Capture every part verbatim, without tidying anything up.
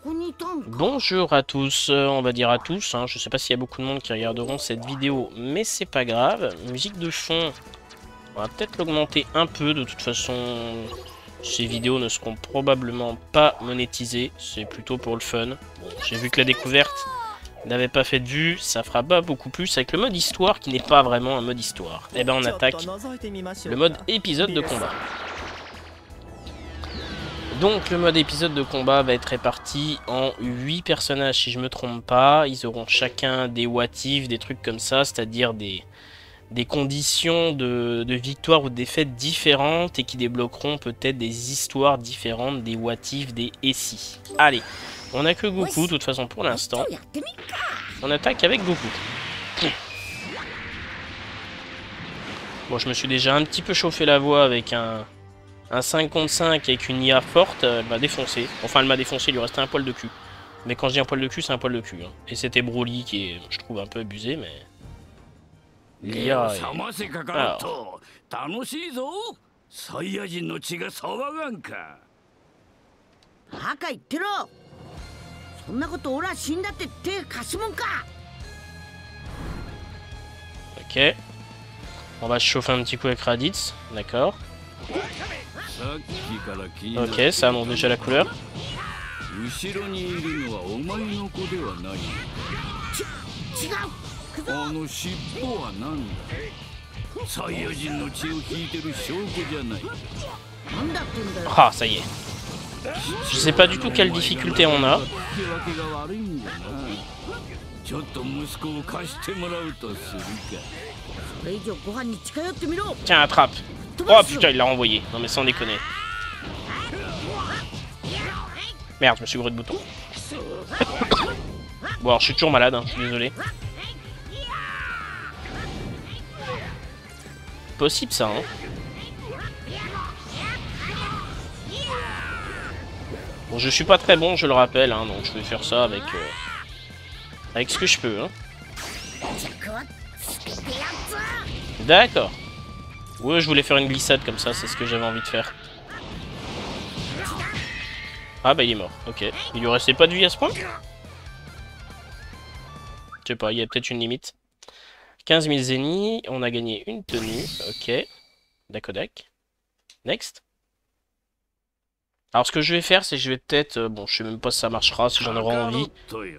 Bonjour à tous, euh, on va dire à tous, hein. Je sais pas s'il y a beaucoup de monde qui regarderont cette vidéo, mais c'est pas grave. Musique de fond, on va peut-être l'augmenter un peu, de toute façon ces vidéos ne seront probablement pas monétisées, c'est plutôt pour le fun. Bon, j'ai vu que la découverte n'avait pas fait de vue, ça fera pas beaucoup plus avec le mode histoire qui n'est pas vraiment un mode histoire. Et ben on attaque le mode épisode de combat. Donc le mode épisode de combat va être réparti en huit personnages si je me trompe pas. Ils auront chacun des what if, des trucs comme ça, c'est-à-dire des, des conditions de, de victoire ou de défaite différentes et qui débloqueront peut-être des histoires différentes, des what if, des et si. Allez, on a que Goku de toute façon pour l'instant. On attaque avec Goku. Bon, je me suis déjà un petit peu chauffé la voix avec un... Un cinq contre cinq avec une I A forte, elle m'a défoncé. Enfin, elle m'a défoncé, il lui restait un poil de cul. Mais quand je dis un poil de cul, c'est un poil de cul. Hein. Et c'était Broly qui est, je trouve, un peu abusé, mais... l'I A est... Alors... Ok. On va se chauffer un petit coup avec Raditz, d'accord. Ok, ça annonce déjà la couleur. Ah, ça y est. Je sais pas du tout quelle difficulté on a. Tiens, attrape. Oh putain, il l'a renvoyé. Non mais sans déconner. Merde, je me suis gouré de boutons. Bon alors je suis toujours malade, hein, je suis désolé. Possible ça, hein. Bon, je suis pas très bon, je le rappelle, hein, donc je vais faire ça avec... Euh, avec ce que je peux, hein. D'accord. Ouais, je voulais faire une glissade comme ça, c'est ce que j'avais envie de faire. Ah bah il est mort, ok. Il lui restait pas de vie à ce point? Je sais pas, il y a peut-être une limite. quinze mille zéniths, on a gagné une tenue, ok. Dakodak. Next. Alors ce que je vais faire, c'est que je vais peut-être... Euh, bon, je sais même pas si ça marchera, si j'en aurai envie.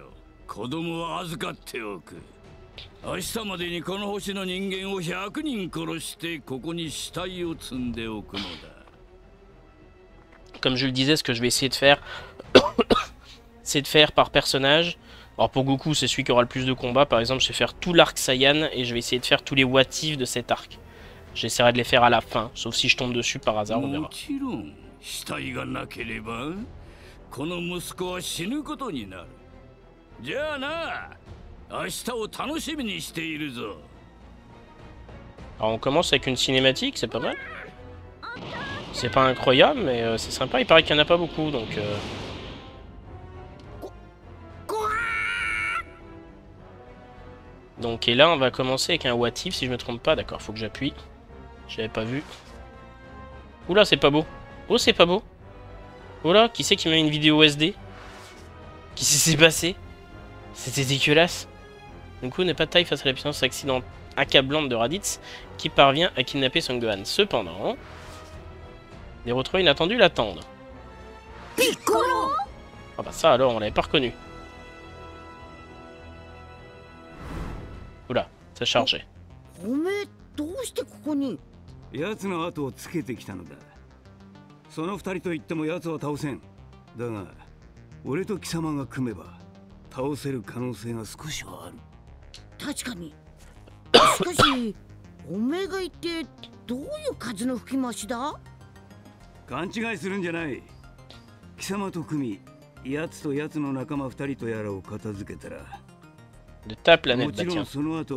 Comme je le disais, ce que je vais essayer de faire, c'est de faire par personnage. Alors pour Goku, c'est celui qui aura le plus de combats. Par exemple, je vais faire tout l'arc Saiyan et je vais essayer de faire tous les what if de cet arc. J'essaierai de les faire à la fin, sauf si je tombe dessus par hasard, on verra. Alors on commence avec une cinématique, c'est pas mal. C'est pas incroyable, mais euh, c'est sympa. Il paraît qu'il n'y en a pas beaucoup, donc... Euh... Donc, et là, on va commencer avec un what if, si je me trompe pas. D'accord, faut que j'appuie. J'avais pas vu. Oula, c'est pas beau. Oh, c'est pas beau. Oula, qui c'est qui m'a mis une vidéo S D? Qu'est-ce qui s'est passé? C'était dégueulasse. Goku n'est pas de taille face à la puissance accident accablante de Raditz, qui parvient à kidnapper Son Gohan. Cependant, des retrouvailles inattendues l'attendent. Piccolo! Ah bah ça alors, on l'avait pas reconnu. Oula, ça chargeait. De ta planète, bah tiens.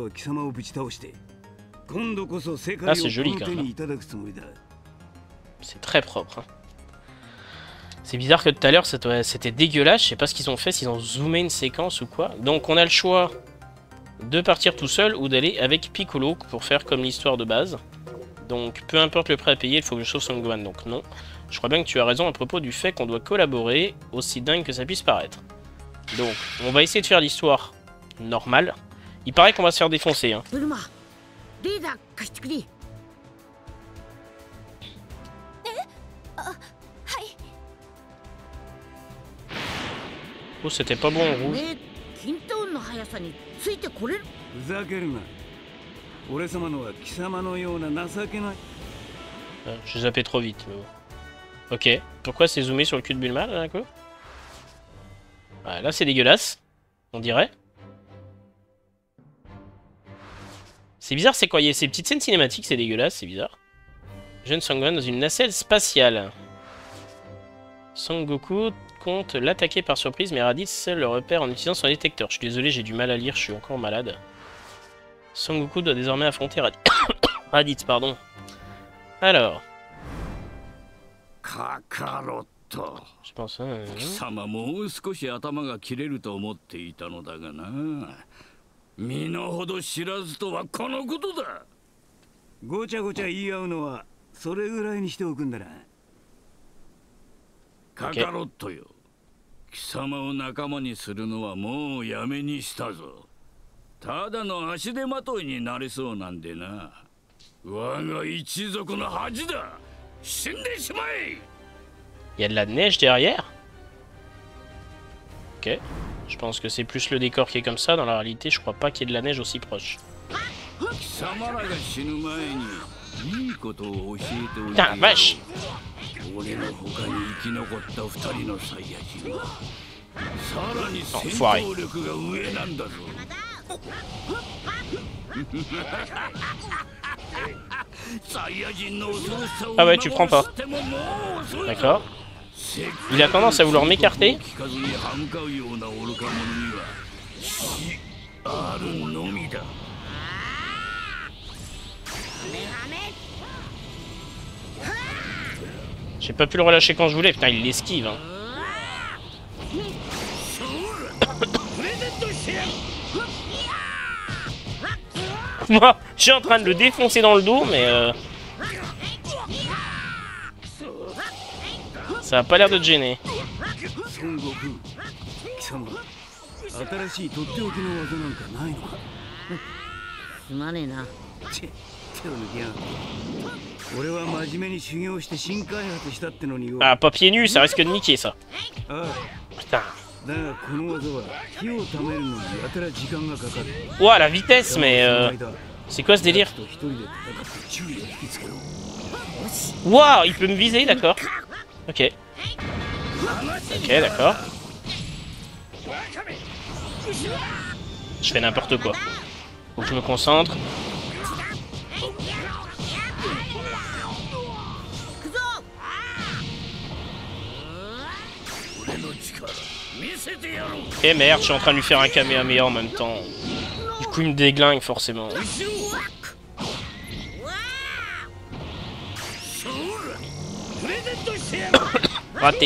Ah, c'est joli quand même. C'est très propre. Hein. C'est bizarre que tout à l'heure c'était dégueulasse. Je sais pas ce qu'ils ont fait, s'ils ont zoomé une séquence ou quoi. Donc on a le choix de partir tout seul ou d'aller avec Piccolo pour faire comme l'histoire de base. Donc peu importe le prix à payer, il faut que je sauve Son Gohan. Donc non. Je crois bien que tu as raison à propos du fait qu'on doit collaborer, aussi dingue que ça puisse paraître. Donc, on va essayer de faire l'histoire normale. Il paraît qu'on va se faire défoncer, hein. Oh, c'était pas bon en rouge. Euh, J'ai zappé trop vite. Mais bon. Ok. Pourquoi c'est zoomé sur le cul de Bulma là, d'un coup? Ouais, là c'est dégueulasse. On dirait. C'est bizarre, c'est quoi? Il y a ces petites scènes cinématiques, c'est dégueulasse, c'est bizarre. Jeune Sangohan dans une nacelle spatiale. Sangoku compte l'attaquer par surprise, mais Raditz seul le repère en utilisant son détecteur. Je suis désolé, j'ai du mal à lire, je suis encore malade. Sangoku doit désormais affronter Raditz. Raditz, pardon. Alors. Je pense... Hein, Okay. 貴様を仲間にするのはもうやめにしたぞ。ただの足手まといになりそうなんでな。我が一族の恥だ。死んでしまえ。 Il y a de la neige derrière. Ok. Je pense que c'est plus le décor qui est comme ça. Dans la réalité, je crois pas qu'il y ait de la neige aussi proche. Putain, vache! Enfoiré. Ah ouais, tu prends pas. D'accord. Il a tendance à vouloir m'écarter. J'ai pas pu le relâcher quand je voulais. Putain, il l'esquive. Hein. Moi, je suis en train de le défoncer dans le dos, mais... Euh... ça a pas l'air de te gêner. Ah, pas pieds nus, ça risque de niquer ça. Putain. Ouah, la vitesse, mais... Euh... C'est quoi ce délire? Waouh, il peut me viser, d'accord. Ok. Ok, d'accord. Je fais n'importe quoi. Faut que je me concentre. Eh merde, je suis en train de lui faire un Kamehameha en même temps. Du coup, il me déglingue forcément. Raté.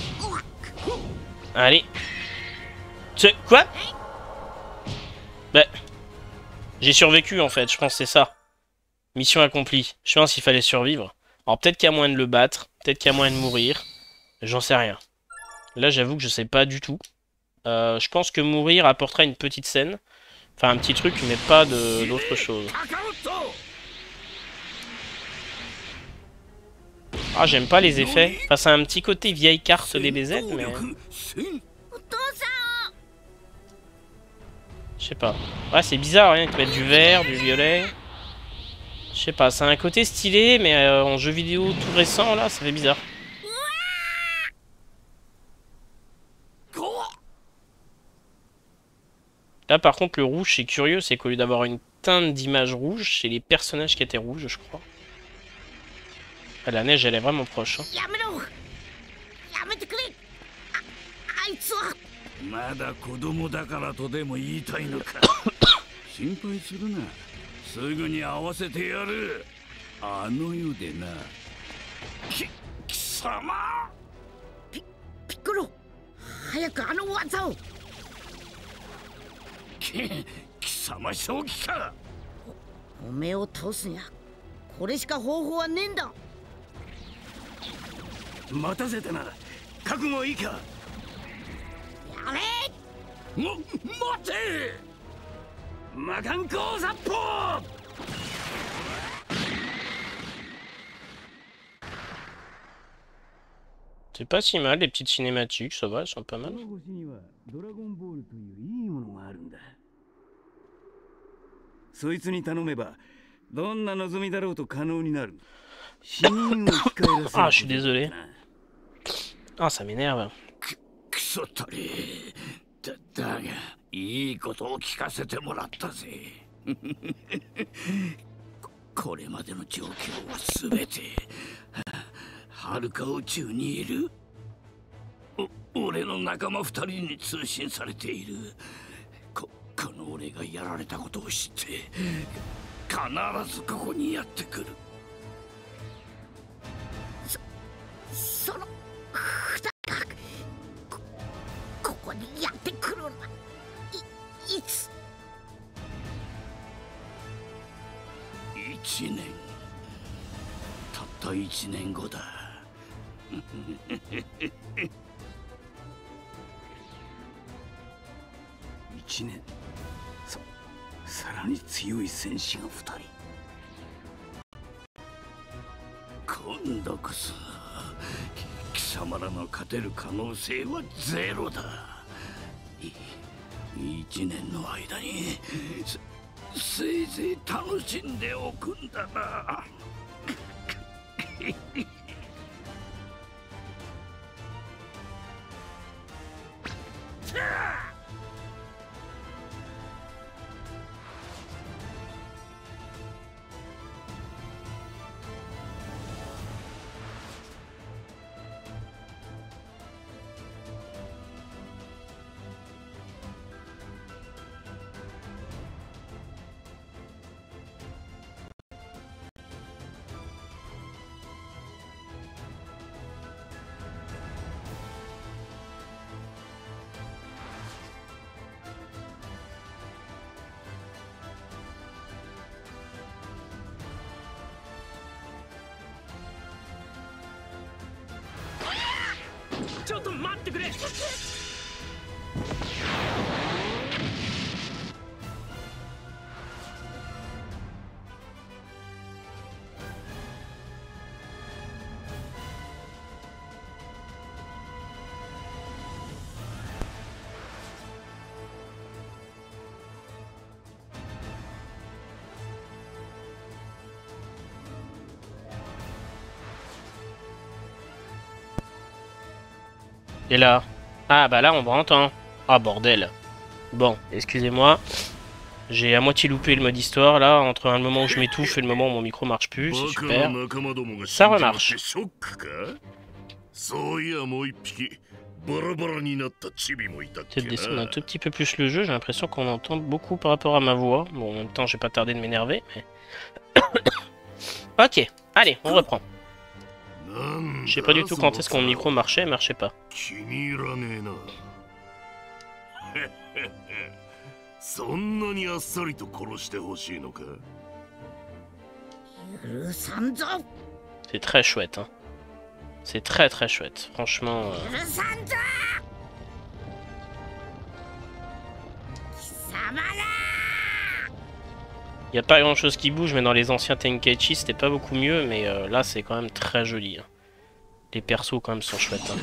Allez. C'est quoi? Bah. J'ai survécu en fait, je pense que c'est ça. Mission accomplie. Je pense qu'il fallait survivre. Alors peut-être qu'il y a moyen de le battre. Peut-être qu'il y a moyen de mourir. J'en sais rien. Là, j'avoue que je sais pas du tout. Euh, je pense que mourir apportera une petite scène. Enfin, un petit truc, mais pas d'autre chose. Ah, j'aime pas les effets. Enfin, c'est un petit côté vieille carte D B Z, mais... Je sais pas. Ouais, c'est bizarre, rien, hein, qu'ils mettent du vert, du violet. Je sais pas, c'est un côté stylé, mais euh, en jeu vidéo tout récent, là, ça fait bizarre. Là, par contre, le rouge, c'est curieux, c'est qu'au lieu d'avoir une teinte d'image rouge, c'est les personnages qui étaient rouges, je crois. Ah, la neige, elle est vraiment proche. Hein. Piccolo, 貴様正気か。 おめえを倒すにゃこれしか方法はねえんだ。 待たせたな。覚悟いいか。 やれ。 も、待て。魔漢光殺法。 C'est pas si mal, les petites cinématiques, ça va, elles sont pas mal. ドラゴンボールといういいものがあるんだ。そいつに頼めばどんな望みだろうと可能になる。死人を生き返らせる。 Ah, je suis désolé. Ah, ça m'énerve. クソったれ。だ、だがいいことを聞かせてもらったぜ。これまでの状況はすべて遥か宇宙にいるお俺の仲間二人に通信されている。ここの俺がやられたことを知って必ずここにやってくる。 そその二人がこここにやってくるのはい、いつ。 一年。たった一年後だ。一年。さ、さらに強い戦士が二人。今度こそ貴様らの勝てる可能性はゼロだ。い一年の間にせいぜい楽しんでおくんだな。 ちょっと待ってくれ。 Et là. Ah bah là on va entendre. Ah bordel. Bon, excusez-moi. J'ai à moitié loupé le mode histoire là, entre le moment où je m'étouffe et le moment où mon micro marche plus, c'est super. Ça remarche. Peut-être descendre un tout petit peu plus le jeu, j'ai l'impression qu'on entend beaucoup par rapport à ma voix. Bon en même temps j'ai pas tardé de m'énerver, mais... Ok, allez, on reprend. Je sais pas du tout quand est-ce que mon micro marchait, marchait pas. そんなにあっさりと殺してほしいのか。 許さんぞ。 C'est très chouette, hein. C'est très très chouette, franchement. Euh... 許さんぞ。貴様ら。 Il n'y a pas grand chose qui bouge, mais dans les anciens Tenkaichi c'était pas beaucoup mieux, mais euh, là c'est quand même très joli. Hein. Les persos quand même sont chouettes. Hein.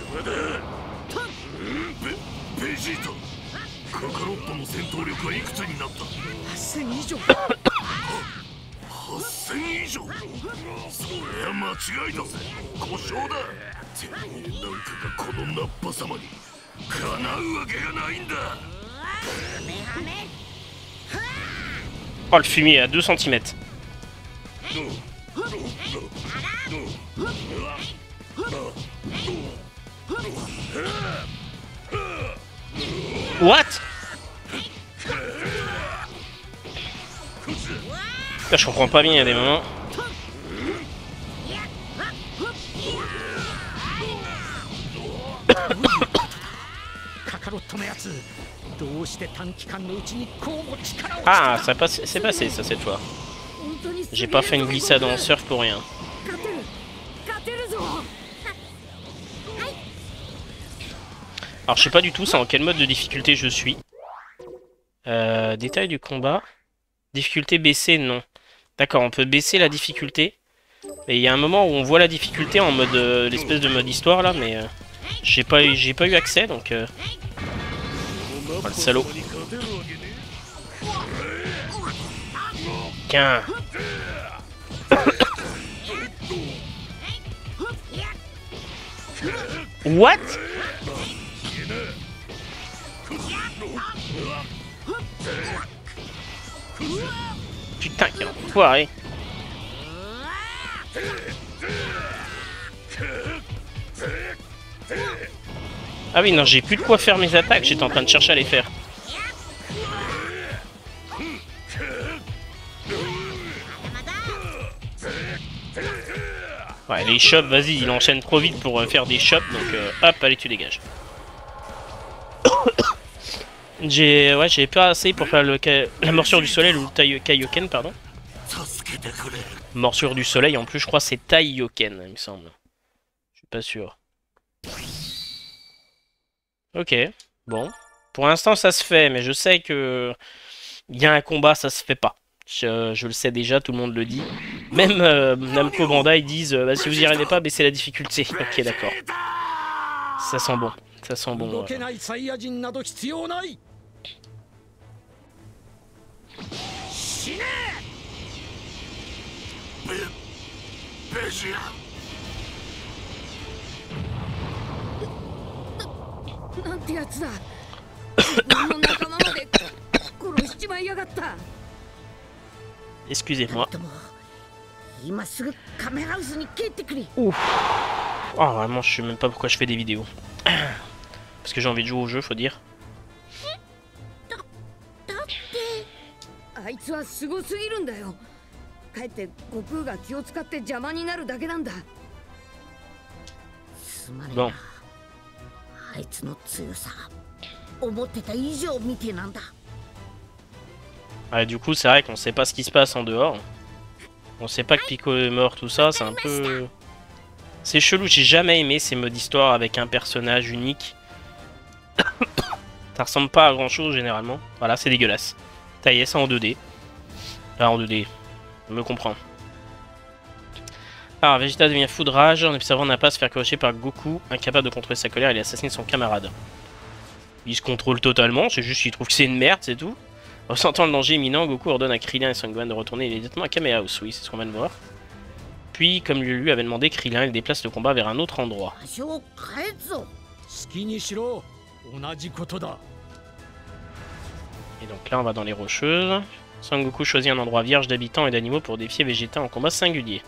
カカロットの戦闘力はいくつになった？はっせん以上。はっせん以上。そりゃ間違いだぜ。故障だ。てめえなんかがこのナッパ様にかなうわけがないんだ。 Oh le fumier à deux centimètres. What? Là, je comprends pas bien, il y a des moments. Ah, ça passe, c'est passé ça cette fois. J'ai pas fait une glissade en surf pour rien. Alors je sais pas du tout ça en quel mode de difficulté je suis. Euh, détail du combat. Difficulté baissée, non. D'accord, on peut baisser la difficulté. Et il y a un moment où on voit la difficulté en mode euh, l'espèce de mode histoire là, mais euh, j'ai pas eu j'ai pas eu accès donc. Euh... Oh, le salaud. Tiens. What? Putain, quel enfoiré. Ah oui, non, j'ai plus de quoi faire mes attaques, j'étais en train de chercher à les faire. Ouais, les chops, vas-y, il enchaîne trop vite pour euh, faire des chops, donc euh, hop, allez, tu dégages. J'ai ouais, j'ai pas assez pour faire le la morsure du soleil ou le Kaioken, pardon. Morsure du soleil, en plus, je crois c'est Taioken, il me semble. Je suis pas sûr. Ok, bon. Pour l'instant, ça se fait, mais je sais que il y a un combat, ça se fait pas. Je, je le sais déjà, tout le monde le dit. Même euh, Namco Bandai disent euh, bah, si vous y arrivez pas, baissez la difficulté. Ok, d'accord. Ça sent bon. Ça sent bon. Ouais. Excusez-moi. Ouf. Oh, vraiment, je sais même pas pourquoi je fais des vidéos. Parce que j'ai envie de jouer au jeu, faut dire. Bon. Ah, du coup, c'est vrai qu'on sait pas ce qui se passe en dehors. On sait pas que Pico est mort, tout ça, c'est un peu... C'est chelou, j'ai jamais aimé ces modes d'histoire avec un personnage unique. Ça ressemble pas à grand chose généralement. Voilà, c'est dégueulasse. Taillé ça en deux D. Là, en deux D. Je me comprends. Alors, Vegeta devient fou de rage en observant Nappa se faire coacher par Goku. Incapable de contrôler sa colère, il assassine son camarade. Il se contrôle totalement, c'est juste qu'il trouve que c'est une merde, c'est tout. Ressentant le danger imminent, Goku ordonne à Krillin et Son Gohan de retourner immédiatement à Kame House. Oui, c'est ce qu'on vient de voir. Puis, comme lui avait demandé, Krillin, il déplace le combat vers un autre endroit. Et donc là, on va dans les Rocheuses. Son Goku choisit un endroit vierge d'habitants et d'animaux pour défier Vegeta en combat singulier.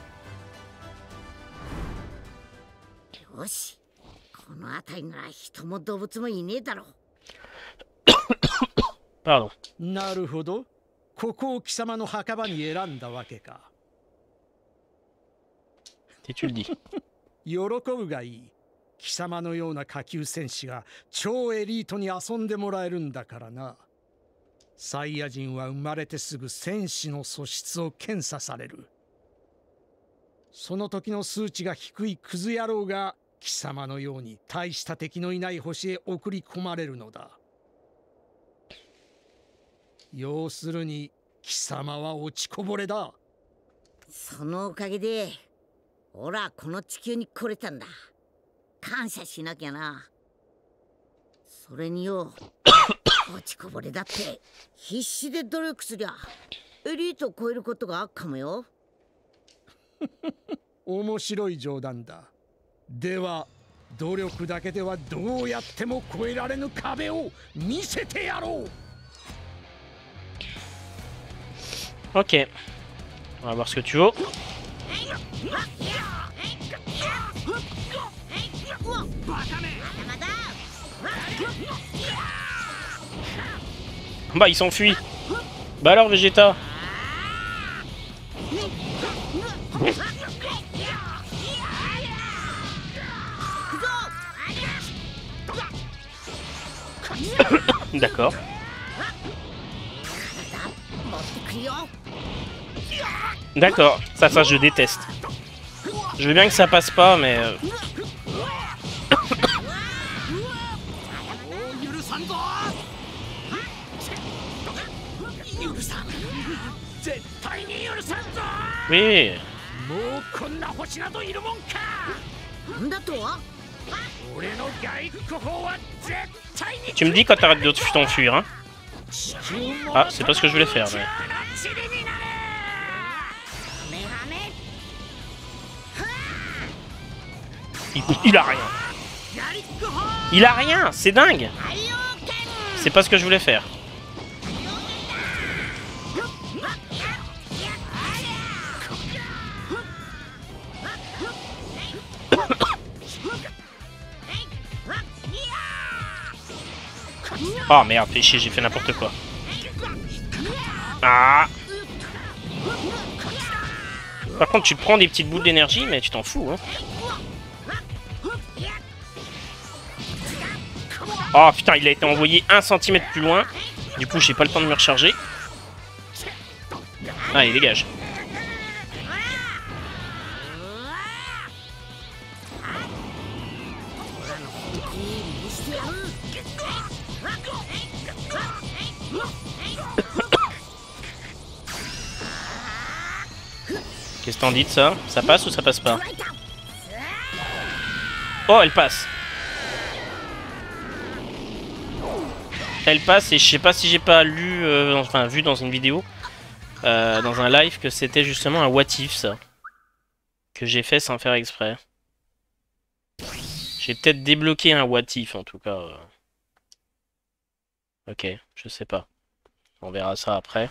Pardon. Si tu le dis. 貴様のような下級戦士が超エリートに遊んでもらえるんだからな。サイヤ人は生まれてすぐ戦士の素質を検査される。その時の数値が低いクズ野郎が貴様のように大した敵のいない星へ送り込まれるのだ。要するに貴様は落ちこぼれだ。 そのおかげで俺はこの地球に来れたんだ。感謝しなきゃな。それによ、落ちこぼれだって必死で努力すりゃエリートを超えることがあっかもよ。 面白い冗談だ。では努力だけではどうやっても超えられぬ壁を見せてやろう。 Ok. On va voir ce que tu veux. Bah il s'enfuit. Bah alors Vegeta. D'accord. D'accord, ça, ça je déteste. Je veux bien que ça passe pas, mais... Oui. Tu me dis quand t'arrêtes de t'enfuir, hein. Ah, c'est pas ce que je voulais faire, mais... Il, il a rien. Il a rien, c'est dingue. C'est pas ce que je voulais faire. Oh merde, fais chier, j'ai fait n'importe quoi. Ah. Par contre, tu te prends des petites boules d'énergie, mais tu t'en fous, hein. Oh putain, il a été envoyé un centimètre plus loin. Du coup, j'ai pas le temps de me recharger. Allez, dégage. Qu'est-ce que t'en dis de ça? Ça passe ou ça passe pas? Oh, elle passe. Elle passe et je sais pas si j'ai pas lu, euh, enfin vu dans une vidéo, euh, dans un live, que c'était justement un what if, ça. Que j'ai fait sans faire exprès. J'ai peut-être débloqué un what if en tout cas. euh. Ok, je sais pas. On verra ça après.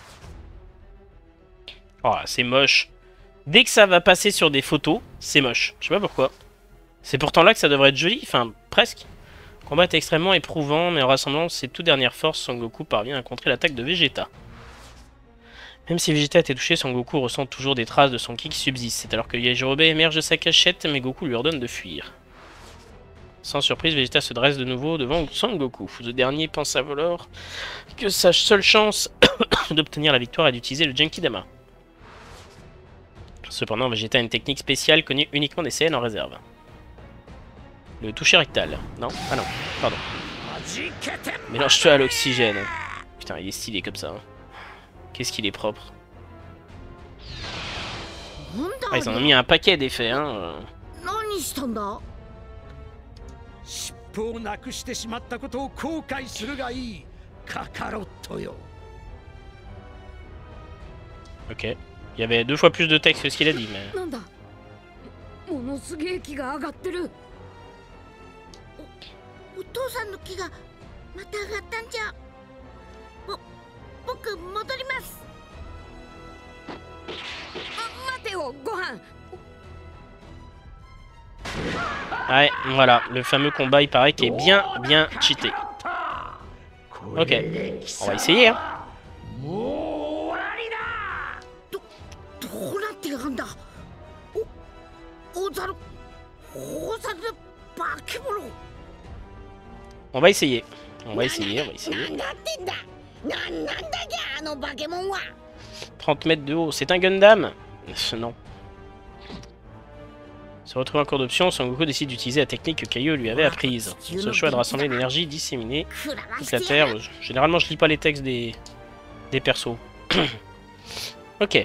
Oh, c'est moche. Dès que ça va passer sur des photos, c'est moche. Je sais pas pourquoi. C'est pourtant là que ça devrait être joli, enfin presque. Le combat est extrêmement éprouvant, mais en rassemblant ses toutes dernières forces, Son Goku parvient à contrer l'attaque de Vegeta. Même si Vegeta a été touché, Son Goku ressent toujours des traces de son ki qui subsistent. C'est alors que Yajirobe émerge de sa cachette, mais Goku lui ordonne de fuir. Sans surprise, Vegeta se dresse de nouveau devant Son Goku. Ce dernier pense à vouloir que sa seule chance d'obtenir la victoire est d'utiliser le Genkidama. Cependant, Vegeta a une technique spéciale connue uniquement des C N en réserve. Le toucher rectal. Non? Ah non, pardon. Mélange-toi à l'oxygène. Putain, il est stylé comme ça. Hein. Qu'est-ce qu'il est propre. Ah, ils en ont mis un paquet d'effets, hein. Ok. Il y avait deux fois plus de texte que ce qu'il a dit, mais... Ouais, voilà, le fameux combat, il paraît qu'il est bien, bien cheaté. Ok, on va essayer, hein. On va essayer. On va essayer, on va essayer. trente mètres de haut, c'est un Gundam? Non. Se retrouve en cours d'option, Son Goku décide d'utiliser la technique que Kaio lui avait apprise. Ce choix est de rassembler l'énergie disséminée toute la Terre. Généralement, je lis pas les textes des, des persos. Ok.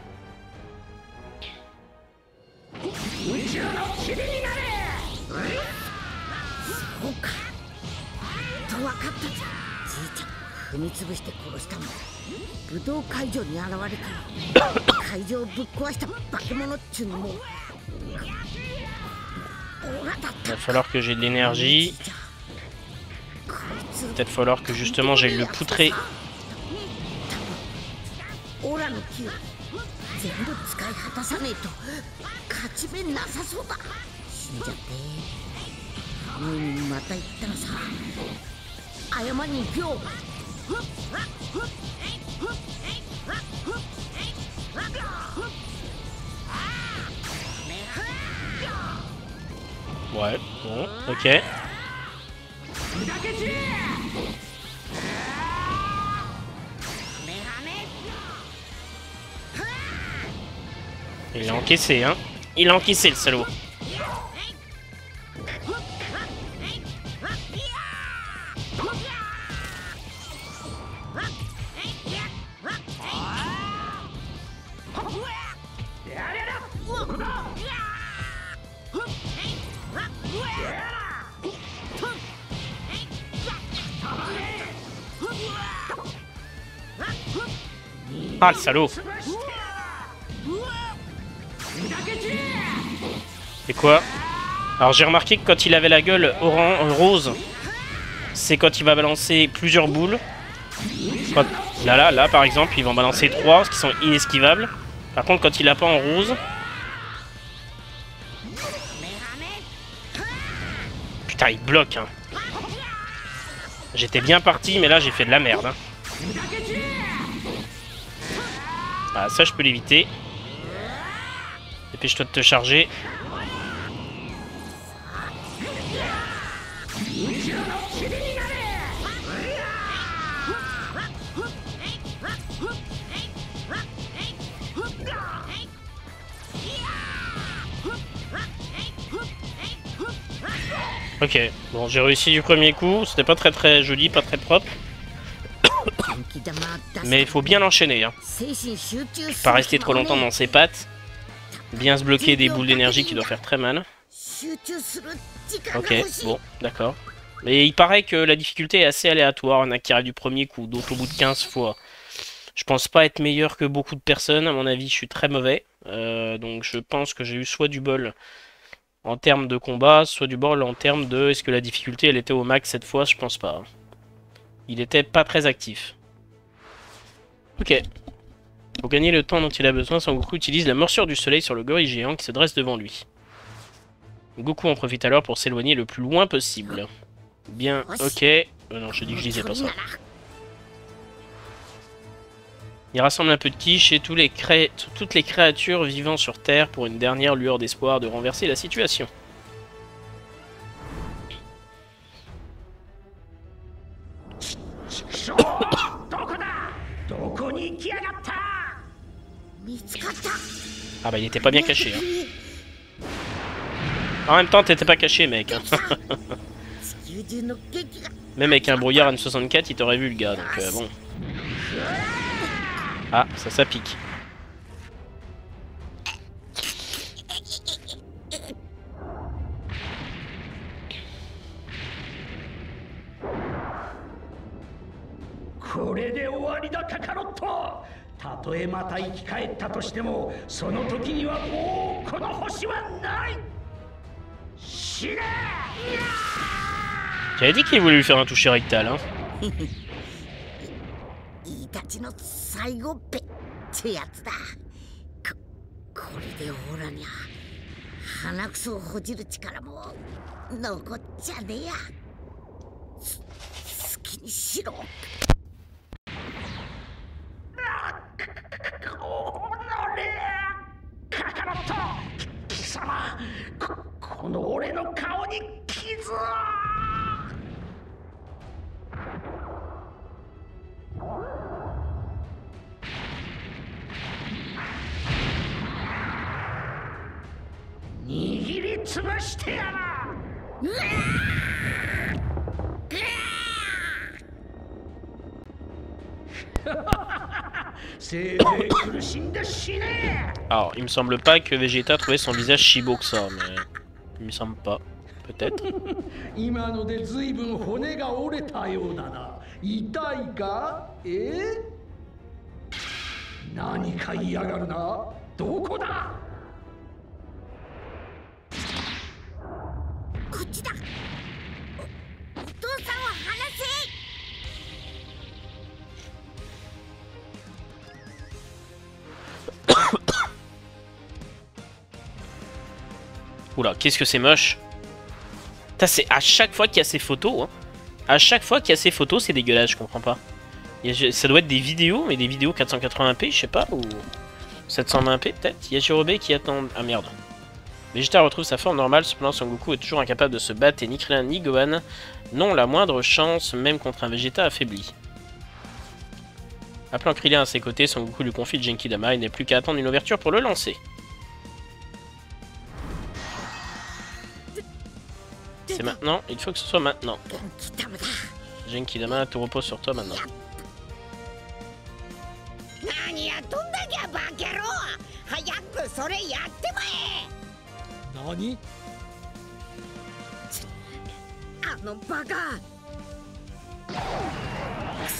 Il va falloir que j'ai de l'énergie. Peut-être falloir que justement j'aille le poutrer. Ouais, bon, ok. Il a encaissé, hein. Il a encaissé, le salaud. Ah, le salaud! C'est quoi? Alors j'ai remarqué que quand il avait la gueule orange, rose, c'est quand il va balancer plusieurs boules. Quand, là, là, là, par exemple, ils vont balancer trois, ce qui sont inesquivables. Par contre, quand il a pas en rose... Putain, il bloque, hein. J'étais bien parti, mais là, j'ai fait de la merde, hein. Ah, ça, je peux l'éviter. Dépêche-toi de te charger. Ok, bon, j'ai réussi du premier coup. C'était pas très très joli, pas très propre. Mais il faut bien l'enchaîner, hein. Pas rester trop longtemps dans ses pattes. Bien se bloquer des boules d'énergie qui doivent faire très mal. Ok, bon, d'accord. Mais il paraît que la difficulté est assez aléatoire. On a qui arrive du premier coup, d'autres au bout de quinze fois. Je pense pas être meilleur que beaucoup de personnes. À mon avis, je suis très mauvais. Euh, donc je pense que j'ai eu soit du bol en termes de combat, soit du bol en termes de... Est-ce que la difficulté, elle était au max cette fois? Je pense pas. Il était pas très actif. Ok. Pour gagner le temps dont il a besoin, Son Goku utilise la morsure du soleil sur le gorille géant qui se dresse devant lui. Goku en profite alors pour s'éloigner le plus loin possible. Bien, ok. Euh, non, je dis que je disais pas ça. Il rassemble un peu de quiche et tous les cré... toutes les créatures vivant sur Terre pour une dernière lueur d'espoir de renverser la situation. Ah bah il était pas bien caché. Hein. En même temps t'étais pas caché mec. Hein. Même avec un brouillard N soixante-quatre il t'aurait vu le gars donc euh, bon. Ah, ça, ça pique. J'avais dit qu'il voulait lui faire un toucher rectal, hein. 最後っぺってやつだ。こ、これでオラにゃ鼻くそをほじる力も残っちゃねえや。好きにしろ。カカロット、貴様、こ、この俺の顔に傷を。握りつぶしてやら。 Alors, il me semble pas que Vegeta trouvait son visage si beau que ça, mais il me semble pas. Peut-être. Oula, qu'est-ce que c'est moche. C'est à chaque fois qu'il y a ces photos, hein. À chaque fois qu'il y a ces photos, c'est dégueulasse, je comprends pas. Il y a, ça doit être des vidéos, mais des vidéos quatre cent quatre-vingts p, je sais pas, ou sept cent vingt p peut-être. Il y a Jirobe qui attend... Ah merde. Vegeta retrouve sa forme normale, cependant Son Goku est toujours incapable de se battre et ni Krillin ni Gohan n'ont la moindre chance, même contre un Vegeta affaibli. Appelant Krillin à ses côtés, Son Goku lui confie le Genkidama, il n'est plus qu'à attendre une ouverture pour le lancer. C'est maintenant, il faut que ce soit maintenant. Genkidama, tout repose sur toi maintenant. Nani?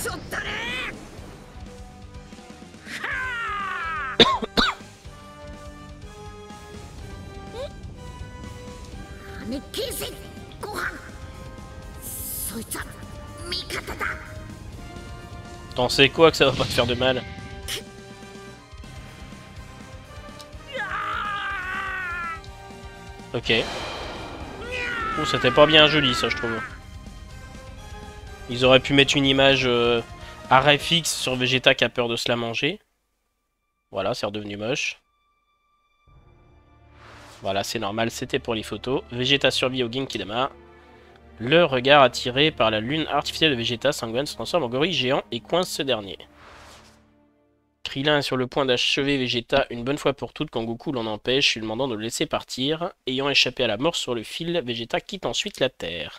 T'en sais quoi que ça va pas te faire de mal? Ok. Oh, c'était pas bien joli ça, je trouve. Ils auraient pu mettre une image euh, arrêt fixe sur Vegeta qui a peur de se la manger. Voilà, c'est redevenu moche. Voilà, c'est normal, c'était pour les photos. Vegeta survit au Genkidama. Le regard attiré par la lune artificielle de Vegeta, Sangohan se transforme en gorille géant et coince ce dernier. Krillin est sur le point d'achever Vegeta une bonne fois pour toutes quand Goku l'en empêche, lui demandant de le laisser partir. Ayant échappé à la mort sur le fil, Vegeta quitte ensuite la Terre.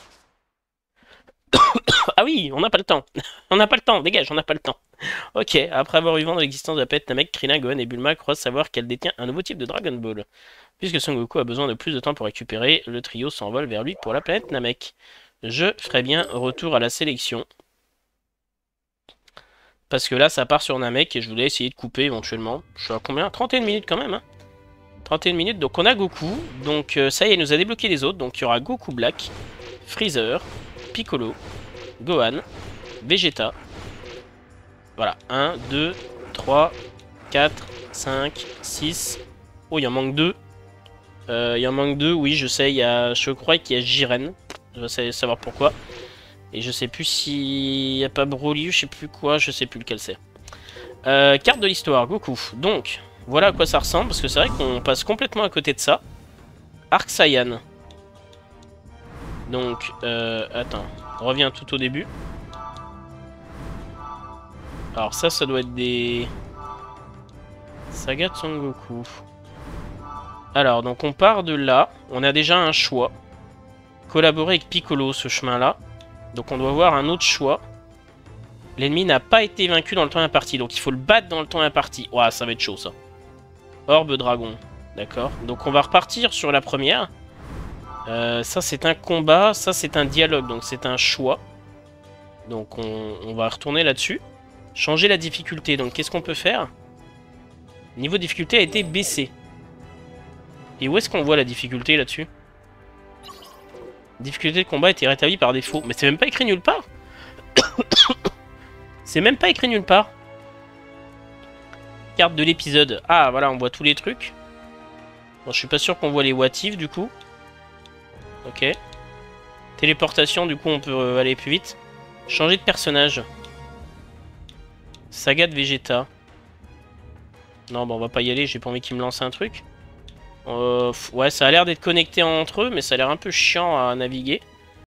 Ah oui, on n'a pas le temps. On n'a pas le temps, dégage, on n'a pas le temps. Ok, après avoir eu vent de l'existence de la planète Namek, Krillin, Gohan et Bulma croient savoir qu'elle détient un nouveau type de Dragon Ball. Puisque Son Goku a besoin de plus de temps pour récupérer, le trio s'envole vers lui pour la planète Namek. Je ferai bien retour à la sélection. Parce que là, ça part sur Namek et je voulais essayer de couper éventuellement. Je suis à combien? trente et une minutes quand même, hein. trente et une minutes, donc on a Goku. Donc euh, ça y est, il nous a débloqué les autres. Donc il y aura Goku Black, Freezer, Piccolo, Gohan, Vegeta. Voilà, un, deux, trois, quatre, cinq, six. Oh, il en manque deux. Euh, il en manque deux, oui, je sais, il y a, je crois qu'il y a Jiren. Je vais savoir pourquoi. Et je sais plus s'il n'y a pas Broly, je sais plus quoi, je sais plus lequel c'est. Euh, carte de l'histoire, Goku. Donc, voilà à quoi ça ressemble, parce que c'est vrai qu'on passe complètement à côté de ça. Arc Saiyan. Donc, euh, attends, on revient tout au début. Alors ça, ça doit être des... Saga de Son Goku. Alors, donc on part de là. On a déjà un choix. Collaborer avec Piccolo, ce chemin-là. Donc on doit voir un autre choix. L'ennemi n'a pas été vaincu dans le temps imparti. Donc il faut le battre dans le temps imparti. Ouah, ça va être chaud, ça. Orbe Dragon. D'accord. Donc on va repartir sur la première. Euh, ça, c'est un combat. Ça, c'est un dialogue. Donc c'est un choix. Donc on, on va retourner là-dessus. Changer la difficulté. Donc qu'est-ce qu'on peut faire? Niveau de difficulté a été baissé. Et où est-ce qu'on voit la difficulté là-dessus? Difficulté de combat a été rétablie par défaut. Mais c'est même pas écrit nulle part. C'est même pas écrit nulle part. Carte de l'épisode. Ah, voilà, on voit tous les trucs. Bon, je suis pas sûr qu'on voit les what if, du coup. Ok. Téléportation, du coup, on peut euh, aller plus vite. Changer de personnage. Saga de Vegeta. Non, bon, on va pas y aller. J'ai pas envie qu'il me lance un truc. Euh, ouais, ça a l'air d'être connecté entre eux, mais ça a l'air un peu chiant à naviguer.